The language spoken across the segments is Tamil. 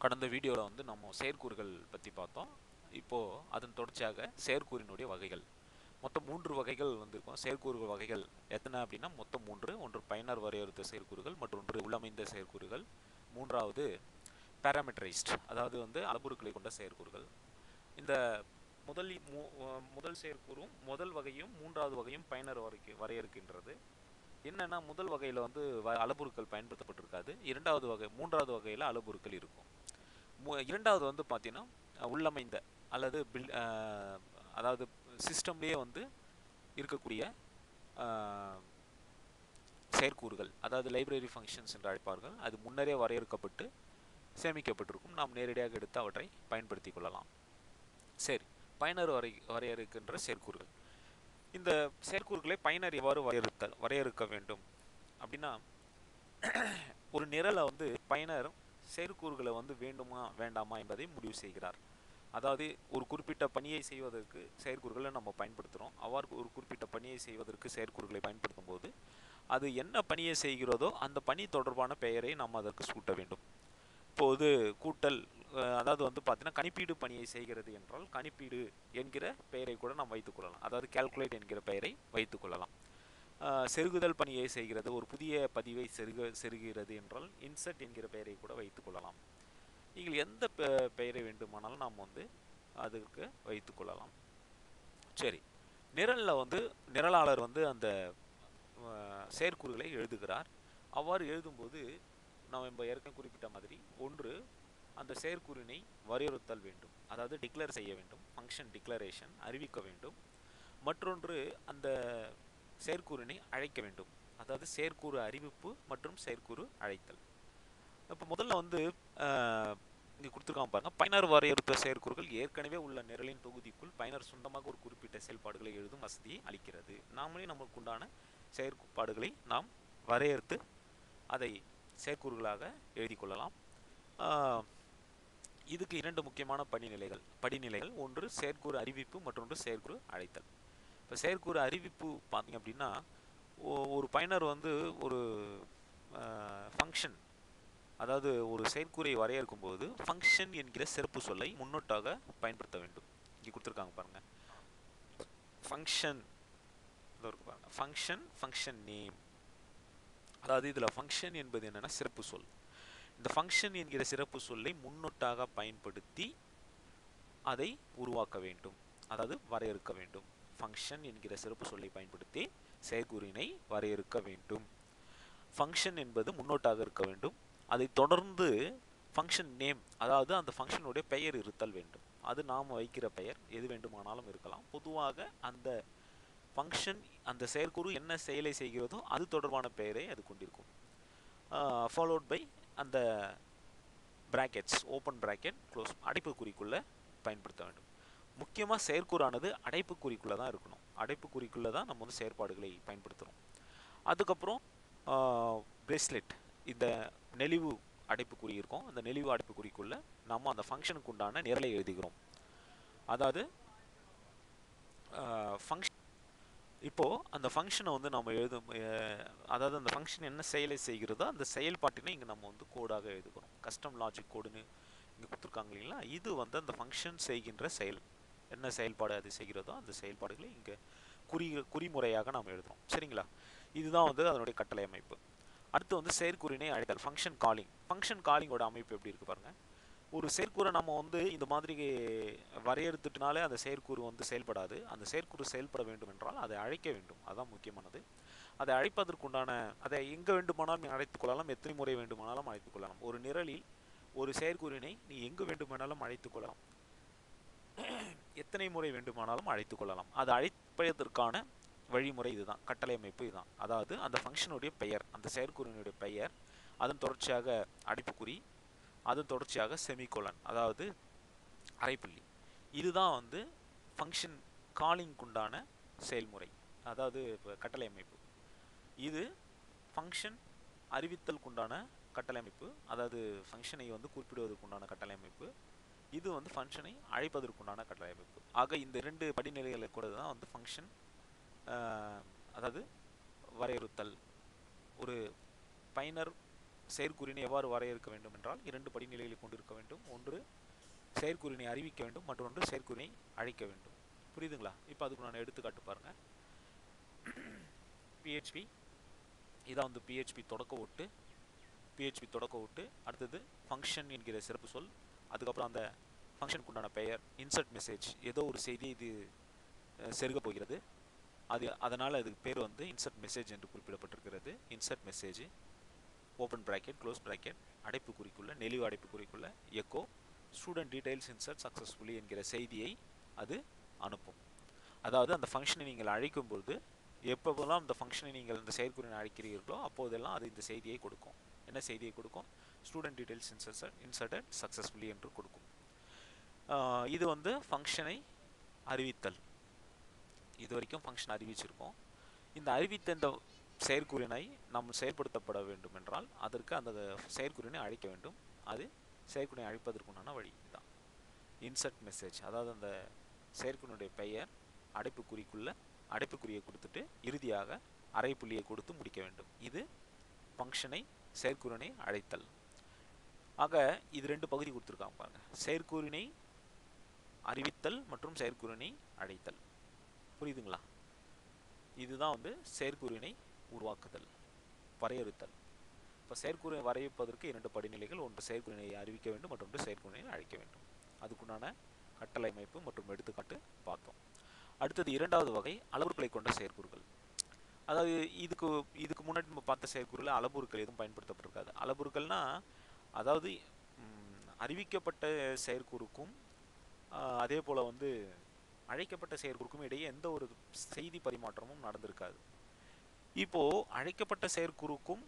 கடந்த வீடியோவில் வந்து நம்ம செயற்கூறுகள் பற்றி பார்த்தோம். இப்போது அதன் தொடர்ச்சியாக செயற்கூறினுடைய வகைகள் மொத்தம் 3 வகைகள் வந்திருக்கும். செயற்கூறுகள் வகைகள் எத்தனை அப்படின்னா மொத்தம் 3. ஒன்று பயனர் வரையறுத்த செயற்கூறுகள், மற்றொன்று உள்ளமைந்த செயற்கூறுகள், மூன்றாவது பேராமெட்ரைஸ்ட் அதாவது வந்து அளவுருக்களை கொண்ட செயற்கூறுகள். இந்த முதல் செயற்கூறும் முதல் வகையும் மூன்றாவது வகையும் பயனர் வரையறுக்கின்றது. என்னன்னா முதல் வகையில் வந்து அளவுருக்கள் பயன்படுத்தப்பட்டிருக்காது. மூன்றாவது வகையில் அளவுருக்கள் இருக்கும். இரண்டாவது வந்து பார்த்தீங்கன்னா உள்ளமைந்த அல்லது அதாவது சிஸ்டம்லேயே வந்து இருக்கக்கூடிய செயற்கூறுகள், அதாவது லைப்ரரி ஃபங்க்ஷன்ஸ் என்று அழைப்பார்கள். அது முன்னரே வரையறுக்கப்பட்டு சேமிக்கப்பட்டிருக்கும். நாம் நேரடியாக எடுத்து அவற்றை பயன்படுத்தி கொள்ளலாம். சரி, பயனர் வரையறுக்கின்ற செயற்கூறுகள். இந்த செயற்கூறுகளை பயனர் எவ்வாறு வரையறுக்க வேண்டும் அப்படின்னா, ஒரு நிரலை வந்து பயனர் செயற்கூறுகளை வந்து வேண்டுமா வேண்டாமா என்பதை முடிவு செய்கிறார். அதாவது ஒரு குறிப்பிட்ட பணியை செய்வதற்கு செயற்கூறுகளை நம்ம பயன்படுத்துகிறோம். அவ்வாறு ஒரு குறிப்பிட்ட பணியை செய்வதற்கு செயற்கூறுகளை பயன்படுத்தும் போது அது என்ன பணியை செய்கிறதோ அந்த பணி தொடர்பான பெயரை நாம் அதற்கு சூட்ட வேண்டும். இப்போது கூட்டல், அதாவது வந்து பார்த்தீங்கன்னா கணிப்பீடு பணியை செய்கிறது என்றால் கணிப்பீடு என்கிற பெயரை கூட நாம் வைத்துக்கொள்ளலாம். அதாவது கால்குலேட் என்கிற பெயரை வைத்துக்கொள்ளலாம். செருகுதல் பணியை செய்கிறது, ஒரு புதிய பதிவை செருகுகிறது என்றால் இன்சர்ட் என்கிற பெயரை கூட வைத்துக்கொள்ளலாம். நீங்கள் எந்த பெயரை வேண்டுமானாலும் நாம் வந்து அதுக்கு வைத்துக்கொள்ளலாம். சரி, நிரலில் வந்து நிரலாளர் வந்து அந்த செயற்கூறுகளை எழுதுகிறார். அவ்வாறு எழுதும்போது நாம் ஏற்கனவே குறிப்பிட்ட மாதிரி, ஒன்று அந்த செயற்கூறினை வரையறுத்தல் வேண்டும், அதாவது டிக்ளேர் செய்ய வேண்டும், ஃபங்க்ஷன் டிக்ளரேஷன் அறிவிக்க வேண்டும். மற்றொன்று அந்த செயற்கூறினை அழைக்க வேண்டும், அதாவது செயற்கூறு அறிவிப்பு மற்றும் செயற்கூறு அழைத்தல். இப்போ முதல்ல வந்து இங்கே கொடுத்துருக்காம பாருங்க, பயனர் வரையறுத்த செயற்கூறுகள் ஏற்கனவே உள்ள நிரலின் தொகுதிக்குள் பயனர் சொந்தமாக ஒரு குறிப்பிட்ட செயல்பாடுகளை எழுதும் வசதியை அளிக்கிறது. நாமளே நமக்கு உண்டான செயற்பாடுகளை நாம் வரையறுத்து அதை செயற்கூறுகளாக எழுதி கொள்ளலாம். இதுக்கு 2 முக்கியமான படிநிலைகள். ஒன்று செயற்கூறு அறிவிப்பு, மற்றொன்று செயற்கூறு அழைத்தல். இப்போ செயற்கூறு அறிவிப்பு பார்த்தீங்க அப்படின்னா, ஒரு பயனர் வந்து ஒரு ஃபங்க்ஷன், அதாவது ஒரு செயற்கூறை வரையறுக்கும் போது ஃபங்க்ஷன் என்கிற சிறப்பு சொல்லை முன்னோட்டாக பயன்படுத்த வேண்டும். இங்கே கொடுத்துருக்காங்க பாருங்க, ஃபங்க்ஷன் பாருங்க, ஃபங்க்ஷன் நேம். அதாவது இதில் ஃபங்க்ஷன் என்பது என்னன்னா சிறப்பு சொல். இந்த ஃபங்க்ஷன் என்கிற சிறப்பு சொல்லை முன்னோட்டாக பயன்படுத்தி அதை உருவாக்க வேண்டும், அதாவது வரையறுக்க வேண்டும். ஃபங்க்ஷன் என்கிற சிறப்பு சொல்லை பயன்படுத்தி செயற்கூறினை வரையறுக்க வேண்டும். ஃபங்க்ஷன் என்பது முன்னோட்டாக இருக்க வேண்டும். அதை தொடர்ந்து ஃபங்க்ஷன் நேம், அதாவது அந்த ஃபங்க்ஷனுடைய பெயர் இருத்தல் வேண்டும். அது நாம் வைக்கிற பெயர் எது வேண்டுமானாலும் இருக்கலாம். பொதுவாக அந்த ஃபங்க்ஷன், அந்த செயற்கூறு என்ன செயலை செய்கிறதோ அது தொடர்பான பெயரை அது கொண்டிருக்கும். ஃபாலோட் பை அந்த பிராக்கெட்ஸ், ஓப்பன் பிராக்கெட், க்ளோஸ், அடைப்புக்குறிக்குள்ளே பயன்படுத்த வேண்டும். முக்கியமாக செயற்கூறானது அடைப்புக்குறிக்குள்ளே தான் இருக்கணும். அடைப்புக்குறிக்குள்ளே தான் நம்ம வந்து செயற்பாடுகளை பயன்படுத்துகிறோம். அதுக்கப்புறம் பிரேஸ்லெட், இந்த நெளிவு அடைப்புக்குறி இருக்கும். அந்த நெளிவு அடைப்புக்குறிக்குள்ளே நம்ம அந்த ஃபங்க்ஷனுக்கு உண்டான நிரலை எழுதுகிறோம். அதாவது ஃபங்க்ஷன், இப்போது அந்த ஃபங்க்ஷனை வந்து நம்ம அதாவது அந்த ஃபங்க்ஷன் என்ன செயலை செய்கிறதோ அந்த செயல்பாட்டினை இங்கே நம்ம வந்து கோடாக எழுதுகிறோம். கஸ்டம் லாஜிக் கோடுன்னு இங்கே கொடுத்துருக்காங்க இல்லைங்களா, இது வந்து அந்த ஃபங்க்ஷன் செய்கின்ற செயல், என்ன செயல்பாடு அது செய்கிறதோ அந்த செயல்பாடுகளை இங்கே குறிமுறையாக நாம் எழுதுகிறோம். சரிங்களா, இதுதான் வந்து அதனுடைய கட்டளை அமைப்பு. அடுத்து வந்து செயற்கூறினை அழைத்தல், ஃபங்க்ஷன் காலிங். ஃபங்க்ஷன் காலிங்கோட அமைப்பு எப்படி இருக்குது பாருங்கள். ஒரு செயற்கூறை நம்ம வந்து இந்த மாதிரி வரையறுத்துட்டுனாலே அந்த செயற்கூறு வந்து செயல்படாது. அந்த செயற்கூறு செயல்பட வேண்டும் என்றால் அதை அழைக்க வேண்டும், அதுதான் முக்கியமானது. அதை அழைப்பதற்குண்டான, அதை எங்கே வேண்டுமானாலும் அழைத்துக் கொள்ளலாம், எத்தனை முறை வேண்டுமானாலும் அழைத்துக் கொள்ளலாம். ஒரு நிரலில் ஒரு செயற்கூறினை நீ எங்கு வேண்டுமானாலும் அழைத்துக் கொள்ளலாம், எத்தனை முறை வேண்டுமானாலும் அழைத்துக் கொள்ளலாம். அதை அழைப்பதற்கான வழிமுறை இதுதான், கட்டளை அமைப்பு இதுதான். அதாவது அந்த ஃபங்க்ஷனுடைய பெயர், அந்த செயற்கூறினுடைய பெயர், அதன் தொடர்ச்சியாக அடைப்புக்குறி, அதன் தொடர்ச்சியாக செமிகோலன், அதாவது அரைப்புள்ளி. இதுதான் வந்து ஃபங்க்ஷன் காலிங்குண்டான செயல்முறை, அதாவது கட்டளை அமைப்பு. இது ஃபங்க்ஷன் அறிவித்தலுக்குண்டான கட்டளை அமைப்பு, அதாவது ஃபங்க்ஷனை வந்து குறிப்பிடுவதற்குண்டான கட்டளை அமைப்பு. இது வந்து ஃபங்க்ஷனை அழைப்பதற்குண்டான கட்டளை அமைப்பு. ஆக இந்த 2 படிநிலைகளை கூட தான் வந்து ஃபங்க்ஷன், அதாவது வரையறுத்தல், ஒரு பயனர் செயற்குறியினை எவ்வாறு வரையறுக்க வேண்டும் என்றால் 2 படிநிலைகளை கொண்டிருக்க வேண்டும். ஒன்று செயற்குறியினை அறிவிக்க வேண்டும், மற்றொன்று செயற்குறியினை அழைக்க வேண்டும். புரியுதுங்களா? இப்போ அதுக்கு நான் எடுத்துக்காட்டு பாருங்க. PHP இதான் வந்து PHP தொடக்க ஒட்டு. PHP தொடக்க ஒட்டு. அடுத்தது ஃபங்க்ஷன் என்கிற சிறப்பு சொல். அதுக்கப்புறம் அந்த ஃபங்க்ஷனுக்கு உண்டான பெயர், இன்சர்ட் மெசேஜ், ஏதோ ஒரு செய்தி இது செருக போகிறது. அதனால் அதுக்கு பேர் வந்து இன்சர்ட் மெசேஜ் என்று குறிப்பிடப்பட்டிருக்கிறது. Insert message open bracket close bracket அடைப்பு குறிக்குள்ள நெளிவு அடைப்பு குறிக்குள்ள echo student details insert successfully என்கிற செய்தியை அது அனுப்பும். அதாவது அந்த ஃபங்க்ஷனை நீங்கள் அழைக்கும்போது எப்போதெல்லாம் அந்த ஃபங்க்ஷனை நீங்கள் இந்த செயற்குறியினை அழைக்கிறீர்களோ அப்போதெல்லாம் அது இந்த செய்தியை கொடுக்கும். என்ன செய்தியை கொடுக்கும்? ஸ்டூடெண்ட் டீடைல்ஸ் இன்சர்ட்டட் சக்ஸஸ்ஃபுல்லி என்று கொடுக்கும். இது வந்து ஃபங்க்ஷனை அறிவித்தல். இது வரைக்கும் ஃபங்க்ஷன் அறிவிச்சிருக்கோம். இந்த அறிவித்த இந்த செயற்குறியினை நாம் செயல்படுத்தப்பட வேண்டும் என்றால் அதற்கு அந்த செயற்குறியினை அழைக்க வேண்டும். அது செயற்குறியினை அழைப்பதற்குண்டான வழி தான் இன்சர்ட் மெசேஜ். அதாவது அந்த செயற்குறியினுடைய பெயர் அடைப்புக்குறிக்குள்ள அடைப்புக்குறியை கொடுத்துட்டு இறுதியாக அரைப்புள்ளியை கொடுத்து முடிக்க வேண்டும். இது ஃபங்க்ஷனை செயற்குறியினை அழைத்தல். ஆக இது 2 பகுதி கொடுத்துருக்காங்க பாருங்க. செயற்குறியினை அறிவித்தல் மற்றும் செயற்குறியினை அழைத்தல். புரியுதுங்களா? இதுதான் வந்து செயற்குறியினை உருவாக்குதல், வரையறுத்தல். இப்போ செயற்குறியை வரையறுப்பதற்கு 2 படிநிலைகள். ஒன்று செயற்குறியினை அறிவிக்க வேண்டும், மற்றொன்று செயற்குறியினை அழைக்க வேண்டும். அதுக்குண்டான கட்டளை அமைப்பு மற்றும் எடுத்துக்காட்டு பார்த்தோம். அடுத்தது 2வது வகை அளவுருக்களை கொண்ட செயற்குறிகள். அதாவது இதுக்கு முன்னாடி நம்ம பார்த்த செயற்குறியில் அளவுருக்கள் எதுவும் பயன்படுத்தப்பட்டிருக்காது. அளவுருக்கள்னா அதாவது அறிவிக்கப்பட்ட செயற்குறிக்கும் அதே போல் வந்து அழைக்கப்பட்ட செயற்குறிக்கும் இடையே எந்த ஒரு செய்தி பரிமாற்றமும் நடந்திருக்காது. இப்போ அழைக்கப்பட்ட செயற்குறிக்கும்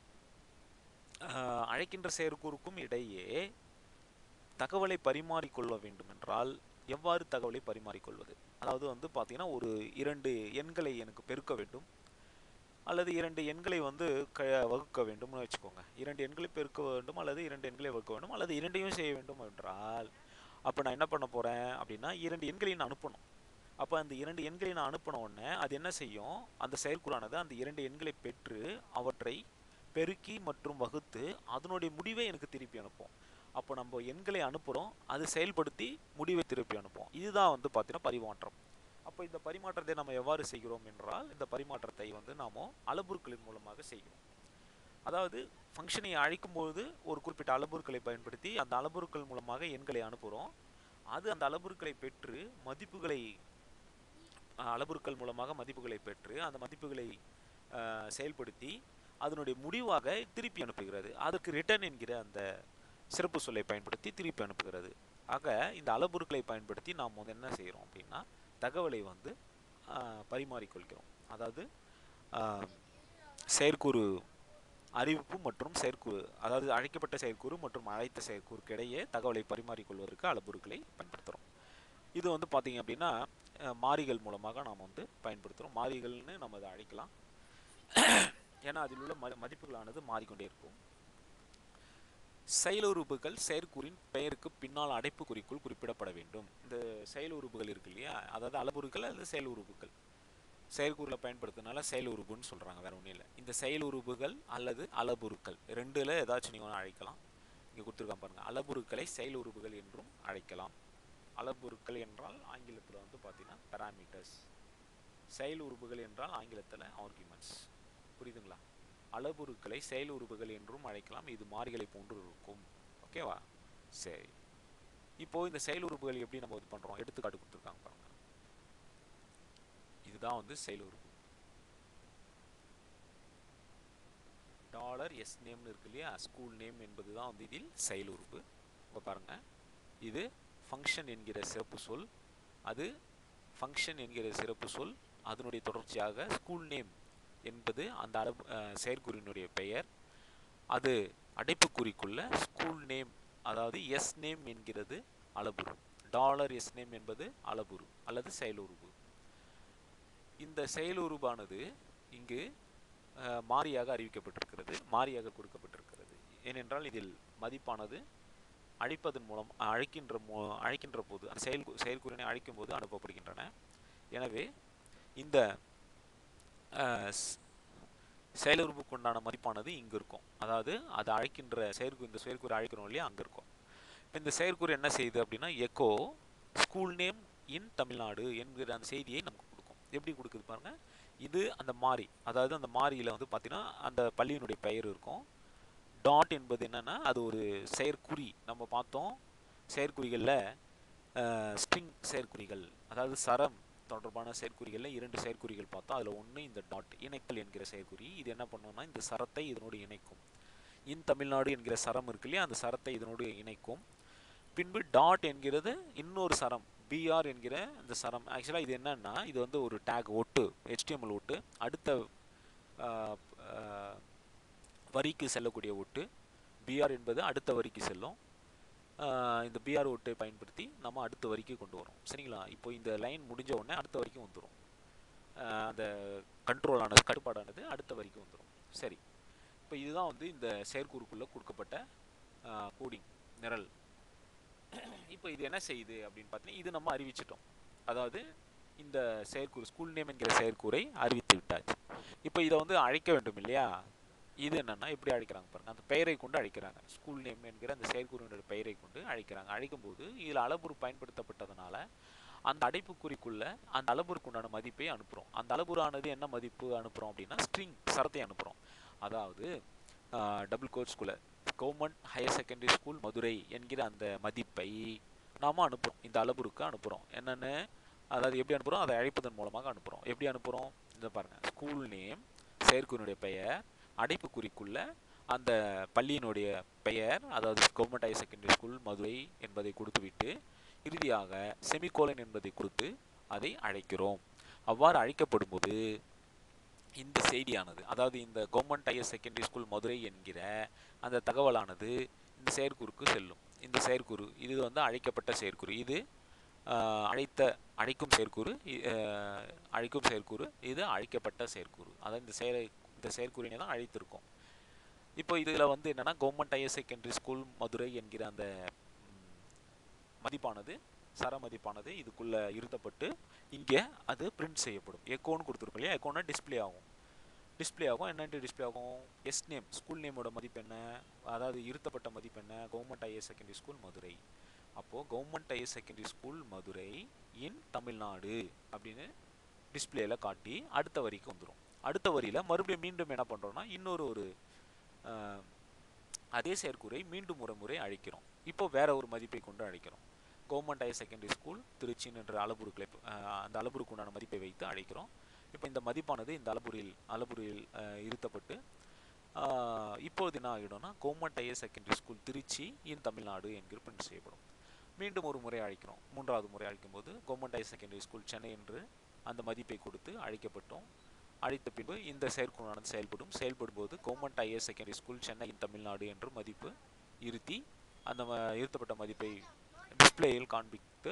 அழைக்கின்ற செயற்குறிக்கும் இடையே தகவலை பரிமாறிக்கொள்ள வேண்டும் என்றால் எவ்வாறு தகவலை பரிமாறிக்கொள்வது? அதாவது வந்து பார்த்தீங்கன்னா ஒரு 2 எண்களை எனக்கு பெருக்க வேண்டும் அல்லது 2 எண்களை வந்து வகுக்க வேண்டும்னு வச்சுக்கோங்க. 2 எண்களை பெருக்க வேண்டும் அல்லது 2 எண்களை வகுக்க வேண்டும் அல்லது 2ஐயும் செய்ய வேண்டும் என்றால் அப்போ நான் என்ன பண்ண போகிறேன் அப்படின்னா 2 எண்களை நான் அனுப்பணும். அப்போ அந்த 2 எண்களை நான் அனுப்பின உடனே அது என்ன செய்யும்? அந்த செயற்குறானது அந்த 2 எண்களை பெற்று அவற்றை பெருக்கி மற்றும் வகுத்து அதனுடைய முடிவை எனக்கு திருப்பி அனுப்பும். அப்போ நம்ம எண்களை அனுப்புகிறோம், அது செயல்படுத்தி முடிவை திருப்பி அனுப்போம். இதுதான் வந்து பார்த்தீங்கன்னா பரிமாற்றம். அப்போ இந்த பரிமாற்றத்தை நம்ம எவ்வாறு செய்கிறோம் என்றால் இந்த பரிமாற்றத்தை வந்து நாம் அளவுருக்களின் மூலமாக செய்கிறோம். அதாவது ஃபங்க்ஷனை அழைக்கும்போது ஒரு குறிப்பிட்ட அளவுருக்களை பயன்படுத்தி அந்த அளவுருக்கள் மூலமாக எண்களை அனுப்புகிறோம். அது அந்த அளவுருக்களை பெற்று அளவுருக்கள் மூலமாக மதிப்புகளை பெற்று அந்த மதிப்புகளை செயல்படுத்தி அதனுடைய முடிவாக திருப்பி அனுப்புகிறது. அதுக்கு ரிட்டர்ன் என்கிற அந்த சிறப்பு சொல்லை பயன்படுத்தி திருப்பி அனுப்புகிறது. ஆக இந்த அளவுருக்களை பயன்படுத்தி நாம் வந்து என்ன செய்கிறோம் அப்படின்னா தகவலை வந்து பரிமாறிக்கொள்கிறோம். அதாவது செயற்குறு அறிவிப்பு மற்றும் செயற்குறு, அதாவது அழைக்கப்பட்ட செயற்குறு மற்றும் அழைத்த செயற்குறுக்கு இடையே தகவலை பரிமாறிக்கொள்வதற்கு அளவுருக்களை பயன்படுத்துகிறோம். இது வந்து பார்த்தீங்க அப்படின்னா மாறிகள் மூலமாக நாம் வந்து பயன்படுத்துகிறோம். மாறிகள்னு நம்ம அதை அழைக்கலாம். ஏன்னா அதில் உள்ள மதிப்புகளானது மாறிக்கொண்டே இருக்கும். செயலுறுப்புகள் செயற்குறியின் பெயருக்கு பின்னால் அடைப்புக்குறிக்குள் குறிப்பிடப்பட வேண்டும். இந்த செயலுறுப்புகள் இருக்கு இல்லையா, அதாவது அளவுருக்கள் அல்லது செயலுறுப்புகள் செயற்குறியில் பயன்படுத்தினால செயலுறுப்புன்னு சொல்கிறாங்க, வேற ஒன்றும் இல்லை. இந்த செயலுறுப்புகள் அல்லது அளவுருக்கள் 2ல் ஏதாச்சும் நீங்கள் அழைக்கலாம். இங்கே கொடுத்துருக்கான் பாருங்கள். அளவுருக்களை செயலுறுப்புகள் என்றும் அழைக்கலாம். அளவுருக்கள் என்றால் ஆங்கிலத்தில் வந்து பார்த்தீங்கன்னா பேராமீட்டர்ஸ், செயலுறுப்புகள் என்றால் ஆங்கிலத்தில் ஆர்குமெண்ட்ஸ். புரியுதுங்களா? அளவுருக்களை செயலுறுப்புகள் என்றும் அழைக்கலாம். இது மாறிகளை போன்று இருக்கும். ஓகேவா? சரி, இப்போ இந்த செயலுறுப்புகள் எப்படி நம்ம இது பண்ணுறோம்? எடுத்துக்காட்டு கொடுத்துருக்காங்க பாருங்க. இதுதான் வந்து செயலுறுப்பு. $s நேம்னு இருக்கு இல்லையா, ஸ்கூல் நேம் என்பது தான் வந்து இதில் செயலுறுப்பு. இப்போ பாருங்க, இது ஃபங்க்ஷன் என்கிற சிறப்பு சொல். அது ஃபங்க்ஷன் என்கிற சிறப்பு சொல், அதனுடைய தொடர்ச்சியாக ஸ்கூல் நேம் என்பது அந்த செயற்குறியினுடைய பெயர். அது அடைப்புக்குறிக்குள்ள ஸ்கூல் நேம், அதாவது எஸ் நேம் என்கிறது அளவுரு. $s நேம் என்பது அளவுரு அல்லது செயலுறுப்பு. இந்த செயலுறுப்பானது இங்கு மாறியாக அறிவிக்கப்பட்டிருக்கிறது, மாறியாக கொடுக்கப்பட்டிருக்கிறது. ஏனென்றால் இதில் மதிப்பானது அழைப்பதன் மூலம் அழைக்கின்ற போது அந்த செயற்குறியினை அழைக்கும் போது அனுப்பப்படுகின்றன. எனவே இந்த செயலுறுப்புக்கு உண்டான மதிப்பானது இங்கே இருக்கும். அதாவது அதை அழைக்கின்ற இந்த செயற்கூறு அழைக்கிறோம் இல்லையா, அங்கே இருக்கும். இந்த செயற்கூறு என்ன செய்யுது அப்படின்னா, echo school name in Tamil Nadu என்கிற அந்த செய்தியை நமக்கு கொடுக்கும். எப்படி கொடுக்குது பாருங்க. இது அந்த மாறி, அதாவது அந்த மாறியில் வந்து பார்த்தீங்கன்னா அந்த பள்ளியினுடைய பெயர் இருக்கும். டாட் என்பது என்னன்னா அது ஒரு செயற்குறி. நம்ம பார்த்தோம் செயற்குறிகளில் ஸ்ட்ரிங் செயற்குறிகள், அதாவது சரம் தொடர்பான செயற்குறிகளில் 2 செயற்குறிகள் பார்த்தோம். அதில் ஒன்று இந்த டாட், இணைத்தல் என்கிற செயற்குறி. இது என்ன பண்ணுன்னா இந்த சரத்தை இதனோடு இணைக்கும். இன் தமிழ்நாடு என்கிற சரம் இருக்கு இல்லையா, அந்த சரத்தை இதனோடு இணைக்கும். பின்பு டாட் என்கிறது இன்னொரு சரம், பிஆர் என்கிற இந்த சரம். ஆக்சுவலாக இது என்னன்னா, இது வந்து ஒரு டேக் ஒட்டு, HTML ஒட்டு, அடுத்த வரிக்கு செல்லக்கூடிய ஒட்டு. பிஆர் என்பது அடுத்த வரிக்கு செல்லும். இந்த பிஆர் ஒட்டை பயன்படுத்தி நம்ம அடுத்த வரிக்கு கொண்டு வரோம். சரிங்களா? இப்போ இந்த லைன் முடிஞ்ச உடனே அடுத்த வரைக்கும் வந்துடும். அந்த கண்ட்ரோலானது, கட்டுப்பாடானது அடுத்த வரிக்கு வந்துடும். சரி, இப்போ இதுதான் வந்து இந்த செயற்கூறுக்குள்ளே கொடுக்கப்பட்ட கோடிங் நிரல். இப்போ இது என்ன செய்யுது அப்படின்னு பார்த்தீங்கன்னா, இது நம்ம அறிவிச்சிட்டோம். அதாவது இந்த செயற்கூறு ஸ்கூல் நேம் என்கிற செயற்கூறை அறிவித்து விட்டாச்சு. இப்போ இதை வந்து அழைக்க வேண்டும் இல்லையா? இது என்னன்னா எப்படி அழைக்கிறாங்க பாருங்க. அந்த பெயரை கொண்டு அழைக்கிறாங்க. ஸ்கூல் நேம் என்கிற அந்த செயற்கூறினுடைய பெயரை கொண்டு அழைக்கிறாங்க. அழைக்கும் போது இதில் அளபுரு பயன்படுத்தப்பட்டதுனால அந்த அடைப்புக்குறிக்குள்ள அந்த அளபுருக்கு உண்டான மதிப்பை அனுப்புகிறோம். அந்த அளபுரானது என்ன மதிப்பு அனுப்புகிறோம் அப்படின்னா, ஸ்ட்ரிங் சரத்தை அனுப்புகிறோம். அதாவது டபுள் கோட்ஸ்குள்ள government higher secondary school Madurai என்கிற அந்த மதிப்பை நாம் அனுப்புகிறோம். இந்த அளபுருக்கு அனுப்புகிறோம். என்னென்னு, அதாவது எப்படி அனுப்புகிறோம், அதை அழைப்பதன் மூலமாக அனுப்புகிறோம். எப்படி அனுப்புகிறோம், இதை பாருங்கள். ஸ்கூல் நேம் செயற்கூறினுடைய பெயர், அடைப்புக்குறிக்குள்ள அந்த பள்ளியினுடைய பெயர், அதாவது government higher secondary school Madurai என்பதை கொடுத்துவிட்டு இறுதியாக செமிகோலன் என்பதை கொடுத்து அதை அழைக்கிறோம். அவ்வாறு அழைக்கப்படும் போது இந்த செய்தியானது, அதாவது இந்த government higher secondary school Madurai என்கிற அந்த தகவலானது இந்த செயற்கூறுக்கு செல்லும். இந்த செயற்கூறு இது வந்து அழைக்கப்பட்ட செயற்கூறு. இது அழைக்கும் செயற்கூறு, இது அழைக்கப்பட்ட செயற்கூறு. அதாவது இந்த செயற்கூறினை தான் அழைத்திருக்கோம். இப்போ இதில் வந்து என்னென்னா, government higher secondary school Madurai என்கிற அந்த மதிப்பானது, சர மதிப்பானது இதுக்குள்ளே இருத்தப்பட்டு இங்கே அது பிரிண்ட் செய்யப்படும். எக்கோன்னு கொடுத்துருக்கோம் இல்லையா, எக்கோன்னா டிஸ்பிளே ஆகும். என்னென்று டிஸ்பிளே ஆகும், எஸ் நேம் ஸ்கூல் நேமோட மதிப்பு என்ன, அதாவது இருத்தப்பட்ட மதிப்பு என்ன, government higher secondary school Madurai. அப்போது government higher secondary school Madurai in Tamil Nadu அப்படின்னு டிஸ்பிளேயில் காட்டி அடுத்த வரிக்கு வந்துடும். அடுத்த வரியில் மறுபடியும் மீண்டும் என்ன பண்ணுறோன்னா, இன்னொரு அதே செயற்கூறை மீண்டும் ஒரு முறை அழைக்கிறோம். இப்போ வேற ஒரு மதிப்பை கொண்டு அழைக்கிறோம். கவர்மெண்ட் ஹையர் செகண்டரி ஸ்கூல் திருச்சின் என்ற அளபுருக்களை அந்த அளபுருக்கு உண்டான மதிப்பை வைத்து அழைக்கிறோம். இப்போ இந்த மதிப்பானது இந்த அளபுரியில் இருத்தப்பட்டு இப்போது என்ன ஆகிடும்னா, government higher secondary school Trichy in Tamil Nadu என்கிற பிரிண்ட் செய்யப்படும். மீண்டும் ஒரு முறை அழைக்கிறோம். மூன்றாவது முறை அழைக்கும் போது government higher secondary school Chennai என்று அந்த மதிப்பை கொடுத்து அழைக்கப்பட்டோம். அழைத்த பின்பு இந்த செயற்கூறானது செயல்படும் போது government higher secondary school Chennai in Tamil Nadu என்று மதிப்பு இருத்தி அந்த இருத்தப்பட்ட மதிப்பை டிஸ்பிளேயில் காண்பித்து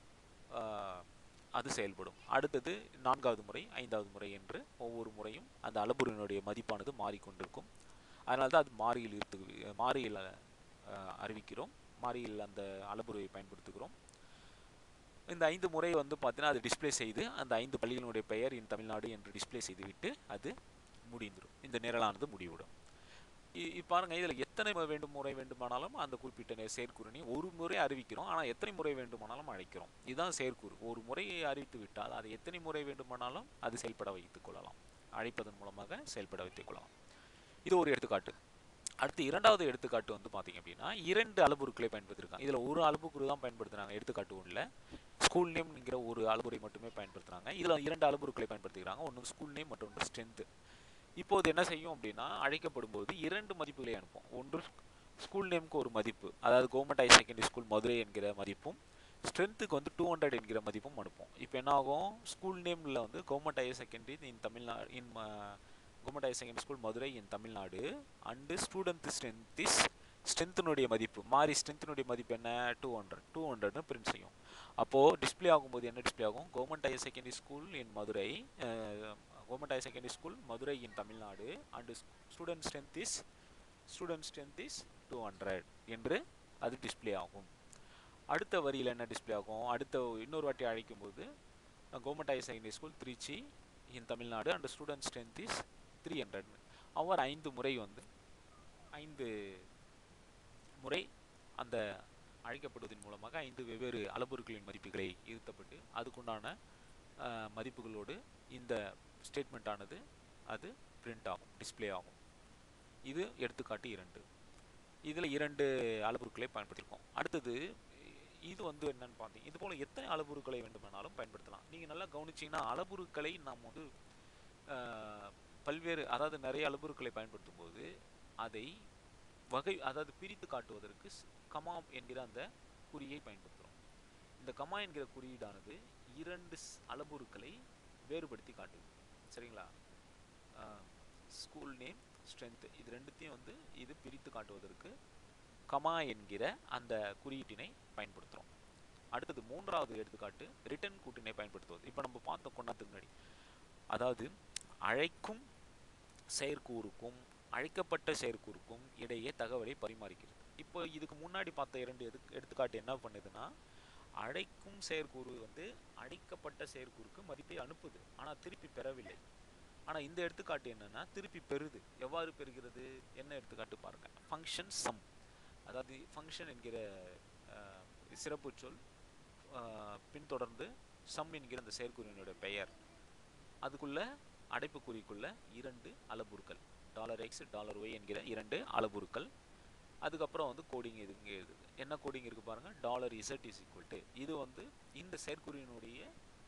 அது செயல்படும். அடுத்தது 4வது முறை 5வது முறை என்று ஒவ்வொரு முறையும் அந்த அளபுரினுடைய மதிப்பானது மாறிக்கொண்டிருக்கும். அதனால தான் அது மாறியில் அறிவிக்கிறோம். மாறியில் அந்த அளபுரியை பயன்படுத்துகிறோம். இந்த 5 முறை வந்து பார்த்தீங்கன்னா அது டிஸ்பிளே செய்து அந்த 5 பள்ளிகளுடைய பெயர் இன் தமிழ்நாடு என்று டிஸ்பிளே செய்துவிட்டு அது முடிந்துடும். இந்த நிரலானது முடிவிடும். பாருங்க, இதில் எத்தனை முறை வேண்டுமானாலும் அந்த குறிப்பிட்ட செயற்கூறினை ஒரு முறை அறிவிக்கிறோம். ஆனால் எத்தனை முறை வேண்டுமானாலும் அழைக்கிறோம். இதுதான் செயற்கூறு. ஒரு முறை அறிவித்து விட்டால் அதை எத்தனை முறை வேண்டுமானாலும் அது செயல்பட வைத்துக் கொள்ளலாம். அழைப்பதன் மூலமாக செயல்பட வைத்துக் கொள்ளலாம். இது ஒரு எடுத்துக்காட்டு. அடுத்து 2வது எடுத்துக்காட்டு வந்து பார்த்தீங்க அப்படின்னா, 2 அளபுருக்களை பயன்படுத்திருக்காங்க. இதில் ஒரு அளபுரு தான் பயன்படுத்துகிறாங்க. எடுத்துக்காட்டு ஒன்றில் ஸ்கூல் நேம் என்கிற ஒரு அளபுரை மட்டுமே பயன்படுத்துகிறாங்க. இதில் 2 அளபுருக்களை பயன்படுத்திக்கிறாங்க. ஒன்று ஸ்கூல் நேம், மற்றொன்று ஸ்ட்ரென்த்து. இப்போது என்ன செய்யும் அப்படின்னா, அழைக்கப்படும் போது 2 மதிப்புகளை அனுப்பும். ஒன்று ஸ்கூல் நேமுக்கு ஒரு மதிப்பு, அதாவது government higher secondary school Madurai என்கிற மதிப்பும், ஸ்ட்ரென்த்துக்கு வந்து 200 என்கிற மதிப்பும் அனுப்பும். இப்போ என்ன ஆகும், ஸ்கூல் நேமில் வந்து government higher secondary in Tamil Nadu government higher secondary school Madurai in Tamil Nadu and student ஸ்ட்ரென்த்தினுடைய மதிப்பு மாறி, ஸ்ட்ரென்த்தினுடைய மதிப்பு என்ன, 200ன்னு பிரிண்ட் செய்யும். அப்போது டிஸ்பிளே ஆகும்போது என்ன டிஸ்பிளே ஆகும், government higher secondary school in Madurai, government higher secondary school Madurai in Tamil Nadu and student strength is 200 என்று அது டிஸ்பிளே ஆகும். அடுத்த வரியில் என்ன டிஸ்பிளே ஆகும், இன்னொரு வாட்டி அழைக்கும்போது government higher secondary school Trichy in Tamil Nadu and student strength is 300. அவர் 5 முறை வந்து 5 முறை அந்த அழைக்கப்படுவதன் மூலமாக 5 வெவ்வேறு அளவுருக்களின் மதிப்புகளை இருத்தப்பட்டு அதுக்குண்டான மதிப்புகளோடு இந்த ஸ்டேட்மெண்ட் ஆனது அது பிரிண்ட் ஆகும், டிஸ்பிளே ஆகும். இது எடுத்துக்காட்டு 2. இதில் 2 அளவுருக்களை பயன்படுத்தியிருக்கோம். அடுத்தது இது வந்து என்னன்னு பார்த்தீங்க, இது போல எத்தனை அளவுருக்களை வேண்டுமானாலும் பயன்படுத்தலாம். நீங்கள் நல்லா கவனிச்சிங்கன்னா அளவுருக்களை நாம் வந்து பல்வேறு, அதாவது நிறைய அளவுருக்களை பயன்படுத்தும் போது அதை அதாவது பிரித்து காட்டுவதற்கு கமா என்கிற அந்த குறியை பயன்படுத்துகிறோம். இந்த கமா என்கிற குறியீடானது 2 அளவுருக்களை வேறுபடுத்தி காட்டுது. சரிங்களா? ஸ்கூல் நேம், ஸ்ட்ரென்த், இது ரெண்டுத்தையும் வந்து இது பிரித்து காட்டுவதற்கு கமா என்கிற அந்த குறியீட்டினை பயன்படுத்துகிறோம். அடுத்தது 3வது எடுத்துக்காட்டு ரிட்டர்ன் கூட்டினை பயன்படுத்துவது. இப்போ நம்ம பார்த்தோம் கொண்டாத்துக்கு முன்னாடி, அதாவது அழைக்கும் செயற்கூறுக்கும் அழைக்கப்பட்ட செயற்கூறுக்கும் இடையே தகவலை பரிமாறிக்கிறது. இப்போ இதுக்கு முன்னாடி பார்த்த 2 எடுத்துக்காட்டு என்ன பண்ணுதுன்னா, அழைக்கும் செயற்கூறு வந்து அழைக்கப்பட்ட செயற்கூறுக்கு மதிப்பை அனுப்புது, ஆனால் திருப்பி பெறவில்லை. ஆனால் இந்த எடுத்துக்காட்டு என்னன்னா திருப்பி பெறுது. எவ்வாறு பெறுகிறது? என்ன எடுத்துக்காட்டு பாருங்க. ஃபங்க்ஷன் சம், அதாவது ஃபங்க்ஷன் என்கிற சிறப்பு சொல் பின்தொடர்ந்து சம் என்கிற அந்த செயற்கூறினுடைய பெயர், அதுக்குள்ள அடைப்புக்குறிக்குள்ள 2 அளவுருக்கள் $x $y என்கிற 2 அளவுருக்கள். அதுக்கப்புறம் வந்து கோடிங் இது இங்கே எழுதுது. என்ன கோடிங் இருக்கு பாருங்க. $z is equal to, இது வந்து இந்த செயற்கூறினுடைய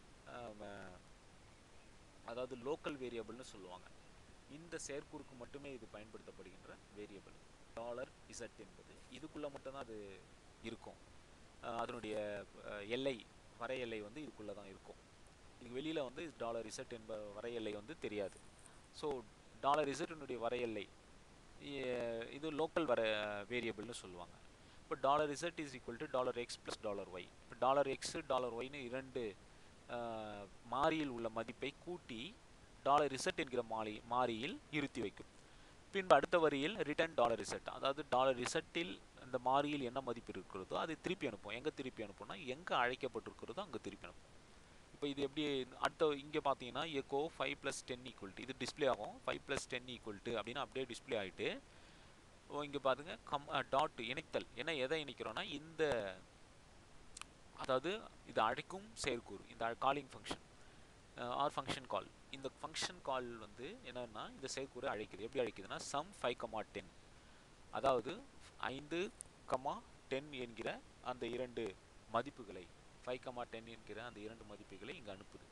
அதாவது லோக்கல் வேரியபிள்னு சொல்லுவாங்க. இந்த செயற்கூறுக்கு மட்டுமே இது பயன்படுத்தப்படுகின்ற வேரியபிள் $z என்பது இதுக்குள்ள மட்டும்தான் அது இருக்கும். அதனுடைய எல்லை வரையெல்லை வந்து இதுக்குள்ள தான் இருக்கும். இதுக்கு வெளியில வந்து $z என்ப வரையெல்லை வந்து தெரியாது. ஸோ $z வரையெல்லை இது லோக்கல் வேரியபிள்னு சொல்லுவாங்க. இப்போ $z is equal to $x plus $y. இப்போ $x $y 2 மாறியில் உள்ள மதிப்பை கூட்டி $z என்கிற மாறியில் இருத்தி வைக்கும். பின்பு அடுத்த வரியில் ரிட்டர்ன் $z, அதாவது $z இந்த மாறியில் என்ன மதிப்பு இருக்கிறதோ அதை திருப்பி அனுப்பும். எங்கே திருப்பி அனுப்பும்னா எங்கே அழைக்கப்பட்டிருக்கிறதோ அங்கே திருப்பி அனுப்பும். இப்போ இது எப்படி அடுத்த இங்கே பார்த்தீங்கன்னா எக்கோ 5 + 10 = இது டிஸ்பிளே ஆகும். 5 + 10 = அப்படின்னு அப்படியே டிஸ்பிளே ஆகிட்டு இங்கே பாருங்க டாட் இணைத்தல். ஏன்னா எதை இணைக்கிறோன்னா இந்த, அதாவது இது அழைக்கும் செயற்கூறு, இந்த calling function or function call. இந்த ஃபங்க்ஷன் கால் வந்து என்னன்னா இந்த செயற்கூறை அழைக்குது. எப்படி அழைக்குதுன்னா சம் 5, 10, அதாவது 5, 10 என்கிற அந்த 2 மதிப்புகளை 5, 10 என்கிற அந்த 2 மதிப்புகளை இங்கே அனுப்புது.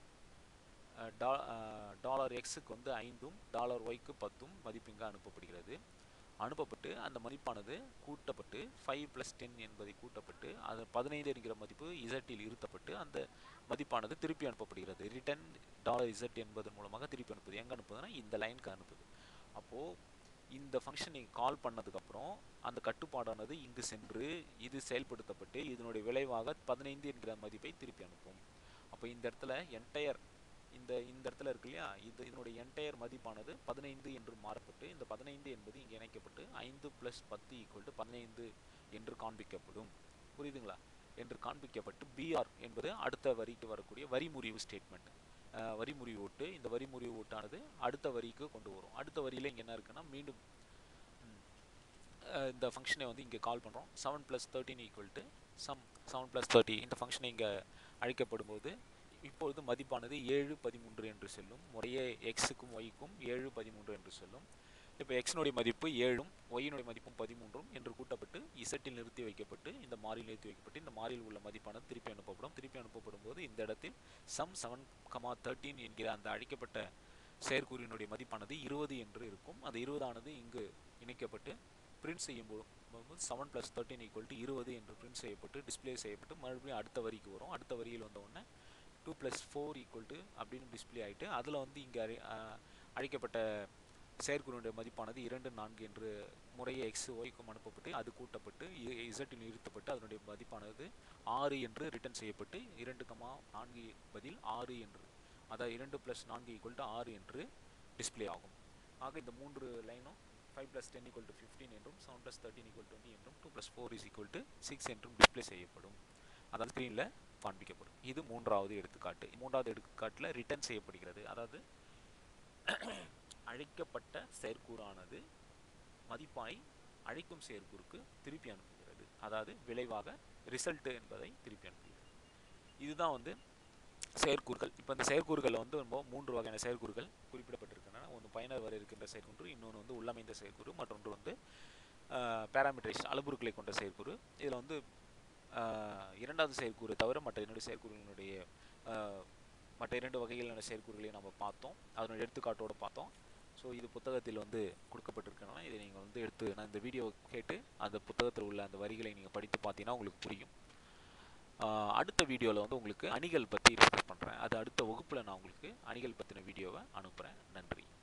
$xக்கு வந்து 5ம் $y க்கு 10ம் மதிப்பு இங்கே அனுப்பப்படுகிறது. அனுப்பப்பட்டு அந்த மதிப்பானது கூட்டப்பட்டு 5 + 10 என்பதை கூட்டப்பட்டு அது 15 என்கிற மதிப்பு z-இல் இருத்தப்பட்டு அந்த மதிப்பானது திருப்பி அனுப்பப்படுகிறது. ரிட்டர்ன் $z என்பதன் மூலமாக திருப்பி அனுப்புது. எங்கே அனுப்புதுன்னா இந்த லைனுக்கு அனுப்புது. அப்போது இந்த ஃபங்க்ஷன் நீங்கள் கால் பண்ணதுக்கப்புறம் அந்த கட்டுப்பாடானது இங்கு சென்று இது செயல்படுத்தப்பட்டு இதனுடைய விளைவாக 15 என்கிற மதிப்பை திருப்பி அனுப்பும். அப்போ இந்த இடத்துல என்டையர் இந்த இடத்துல இருக்கு இல்லையா, இதனுடைய என்டையர் மதிப்பானது 15 என்று மாறப்பட்டு இந்த 15 என்பது இங்கே இணைக்கப்பட்டு 5 + 10 = 15 என்று காண்பிக்கப்படும். புரியுதுங்களா? என்று காண்பிக்கப்பட்டு பிஆர் என்பது அடுத்த வரிக்கு வரக்கூடிய வரி முறிவு ஸ்டேட்மெண்ட், வரி முறிவு ஓட்டு. இந்த வரி முறிவு ஓட்டானது அடுத்த வரிக்கு கொண்டு வரும். அடுத்த வரியில் இங்கே என்ன இருக்குன்னா மீண்டும் இந்த ஃபங்க்ஷனை வந்து இங்கே கால் பண்ணுறோம். 7 + 13 = சம் 7 + 30. இந்த ஃபங்க்ஷனை இங்கே அழைக்கப்படும் போது இப்பொழுது மதிப்பானது 7, 13 என்று செல்லும். முறையே எக்ஸுக்கும் ஒய்க்கும் 7, 13 என்று செல்லும். இப்போ எக்ஸினுடைய மதிப்பு 7ம் ஒய்யினுடைய மதிப்பும் 13ம் என்று கூட்டப்பட்டு இசட்டில் நிறுத்தி வைக்கப்பட்டு இந்த மாறியில் நிறுத்தி வைக்கப்பட்டு இந்த மாறியில் உள்ள மதிப்பானது திருப்பி அனுப்பப்படும். திருப்பி அனுப்பப்படும் போது இந்த இடத்தில் சம் 7, 13 என்கிற அந்த அழைக்கப்பட்ட செயற்கூறினுடைய மதிப்பானது 20 என்று இருக்கும். அந்த 20 இங்கு இணைக்கப்பட்டு பிரிண்ட் செய்யும்போது 7 + 13 = 20 என்று பிரிண்ட் செய்யப்பட்டு டிஸ்பிளே செய்யப்பட்டு மறுபடியும் அடுத்த வரிக்கு வரும். அடுத்த வரியில் வந்த உடனே 2 + 4 = அப்படின்னு டிஸ்பிளே ஆகிட்டு அதில் வந்து இங்கே அழைக்கப்பட்ட செயற்கூறினுடைய மதிப்பானது 2, 4 என்று முறையே எக்ஸ் ஒய்க்கும் அனுப்பப்பட்டு அது கூட்டப்பட்டு இசட்டில் நிறுத்தப்பட்டு அதனுடைய மதிப்பானது 6 என்று ரிட்டர்ன் செய்யப்பட்டு 2, 4 பதில் 6 என்று, அதாவது 2 + 4 = 6 என்று டிஸ்பிளே ஆகும். ஆக இந்த 3 லைனும் 5 + 10 = 15 என்றும் 7 + 13 = 20 என்றும் 2 + 4 = 6 என்றும் டிஸ்பிளே செய்யப்படும். அதாவது ஸ்க்ரீனில் காண்பிக்கப்படும். இது 3வது எடுத்துக்காட்டு. 3வது எடுத்துக்காட்டில் ரிட்டர்ன் செய்யப்படுகிறது. அதாவது அழைக்கப்பட்ட செயற்கூறானது மதிப்பாய் அழைக்கும் செயற்கூறுக்கு திருப்பி அனுப்புகிறது. அதாவது விளைவாக ரிசல்ட் என்பதை திருப்பி அனுப்புகிறது. இதுதான் வந்து செயற்கூறுகள். இப்போ இந்த செயற்கூறுகளில் வந்து நம்ம 3 வகையான செயற்கூறுகள் குறிப்பிடப்பட்டிருக்கின்றன. ஒன்று பயனர் வரையறுக்கின்ற செயற்கூறு, இன்னொன்று வந்து உள்ளமைந்த செயற்கூறு, மற்றொன்று வந்து பேராமீட்டரைஸ் அளவுருக்களை கொண்ட செயற்கூறு. இதில் வந்து இரண்டாவது செயற்கூறு தவிர மற்ற 2 செயற்கூறுகளுடைய மற்ற 2 வகைகளான செயற்கூறுகளையும் நம்ம பார்த்தோம், அதனுடைய எடுத்துக்காட்டோடு பார்த்தோம். ஸோ இது புத்தகத்தில் வந்து கொடுக்கப்பட்டிருக்கனால இதை நீங்கள் வந்து நான் இந்த வீடியோ கேட்டு அந்த புத்தகத்தில் உள்ள அந்த வரிகளை நீங்கள் படித்து பார்த்தீங்கன்னா உங்களுக்கு புரியும். அடுத்த வீடியோவில் வந்து உங்களுக்கு அணிகள் பற்றி டிஸ்கஸ் பண்ணுறேன். அது அடுத்த வகுப்பில் நான் உங்களுக்கு அணிகள் பற்றின வீடியோவை அனுப்புகிறேன். நன்றி.